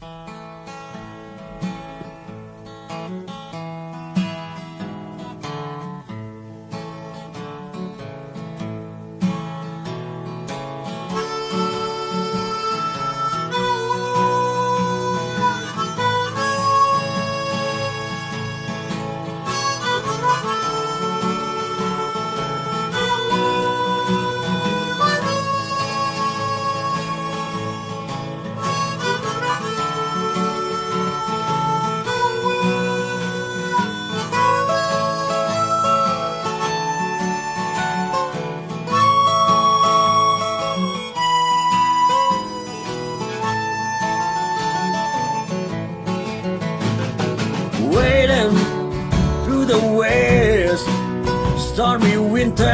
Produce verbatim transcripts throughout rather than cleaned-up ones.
Waiting through the west, stormy winter,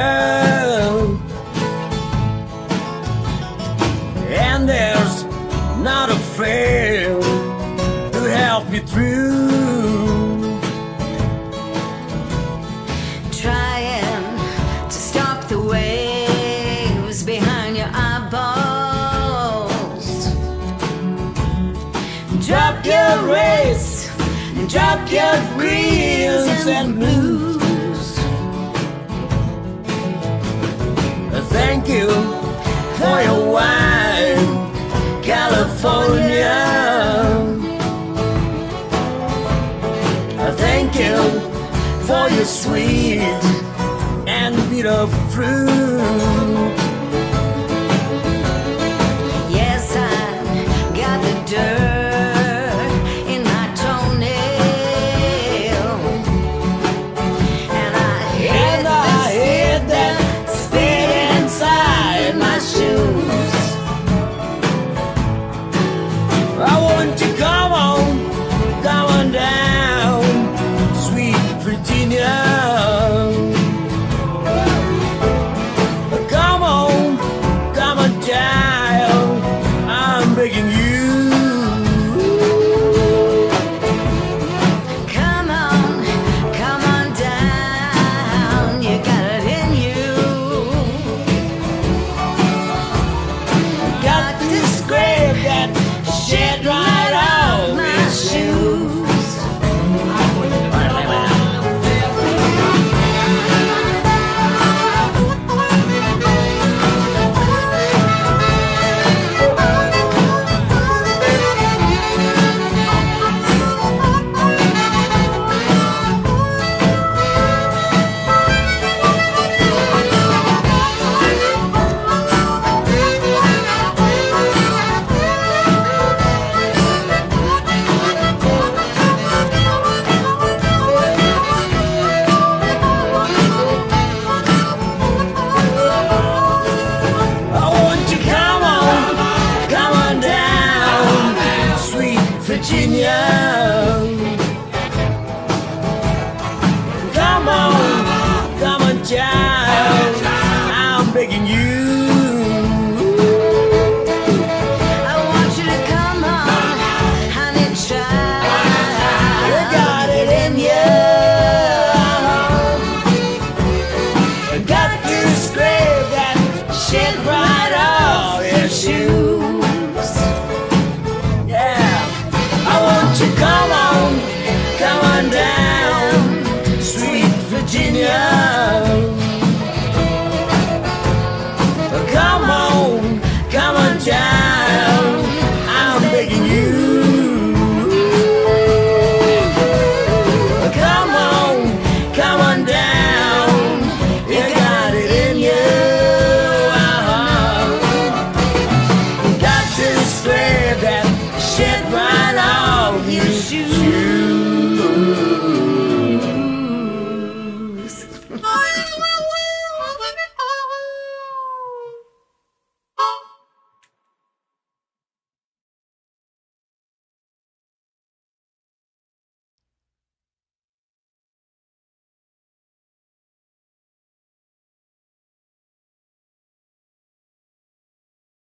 and there's not a friend to help you through. Trying to stop the waves behind your eyeballs. Drop your race, drop your greens and blues. Thank you for your wine, California. Thank you for your sweet and bitter fruit. Yes, I got the dirt. I want to come on, come on down, sweet Virginia. Come on, come on down, I'm begging you.